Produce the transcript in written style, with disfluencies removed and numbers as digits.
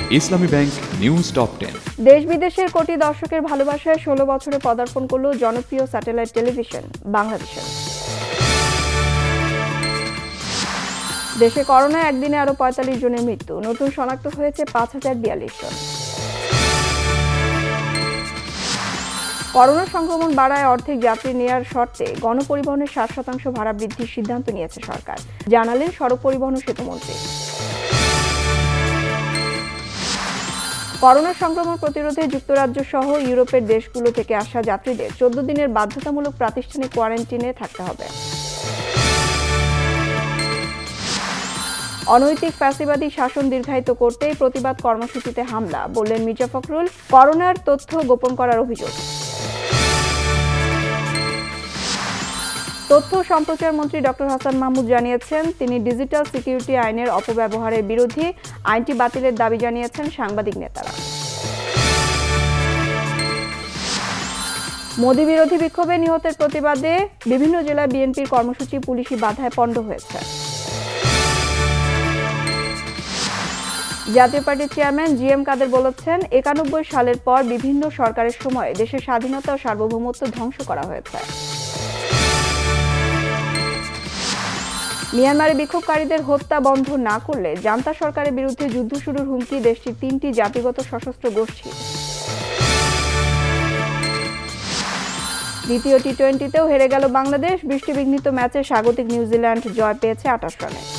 ইসলামী bank news top 10। দেশ বিদেশের কোটি দর্শকের ভালোবাসায় 16 বছরে পদার্পণ করলো জনপ্রিয় স্যাটেলাইট টেলিভিশন বাংলাভিশন। দেশে করোনায় একদিনে আরো 45 জনের মৃত্যু, নতুন শনাক্ত হয়েছে 5042 জন। করোনা সংক্রমণ বাড়ায় অর্ধেক যাত্রী নেয়ার শর্তে গণপরিবহনের 60% ভাড়া বৃদ্ধির সিদ্ধান্ত নিয়েছে সরকার, জানালেন সড়ক পরিবহন ও সেতুমন্ত্রী। করোনা সংক্রমণ প্রতিরোধে যুক্তরাজ্য সহ ইউরোপের দেশগুলো থেকে আসা যাত্রীদের 14 দিনের বাধ্যতামূলক প্রাতিষ্ঠানিক কোয়ারেন্টিনে থাকতে হবে। অনৈতিক ফ্যাসিবাদী শাসন দীর্ঘায়িত করতেই প্রতিবাদ কর্মসূচিতে হামলা, বললেন মির্জা ফখরুল। করোনার তথ্য গোপন করার অভিযোগ। তথ্য সম্প্রচার মন্ত্রী ডক্টর হাসান মাহমুদ জানিয়েছেন, তিনি ডিজিটাল সিকিউরিটি আইনের অপব্যবহারের বিরোধী আইনটি বাতিলের দাবি জানিয়েছেন সাংবাদিক নেতারা। মোদি বিরোধী বিক্ষোভে নিহতের প্রতিবাদে বিভিন্ন জেলায় বিএনপির কর্মসূচি পুলিশি বাধায় পণ্ড হয়েছে। জাতীয় পার্টির চেয়ারম্যান জিএম কাদের বলেছেন, 91 সালের পর বিভিন্ন সরকারের সময় দেশের স্বাধীনতা ও সার্বভৌমত্ব ধ্বংস করা হয়েছে। মিয়ানমারে বিক্ষোভকারীদের হত্যা বন্ধ না করলে জান্তা সরকারের বিরুদ্ধে যুদ্ধ শুরুর হুমকি দেশটির 3টি জাতিগত সশস্ত্র গোষ্ঠী। দ্বিতীয় টি-20তেও হেরে গেল বাংলাদেশ। বৃষ্টিবিঘ্নিত ম্যাচে স্বাগতিক নিউজিল্যান্ড জয় পেয়েছে 28 রানে।